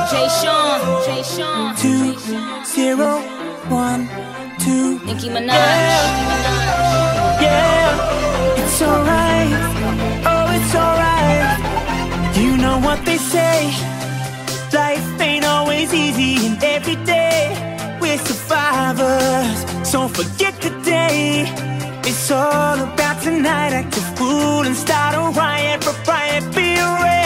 Jay Sean, Jay Sean. 2012. Nicki Minaj. Yeah, it's alright. Oh, it's alright. You know what they say, life ain't always easy, and every day we're survivors. So forget the day, it's all about tonight. Act a fool and start a riot, be ready.